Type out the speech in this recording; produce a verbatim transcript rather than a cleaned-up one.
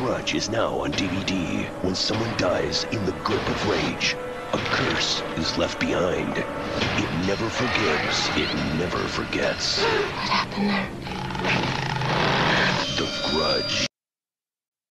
Grudge is now on D V D. When someone dies in the grip of rage, a curse is left behind. It never forgives. It never forgets. What happened there? The Grudge.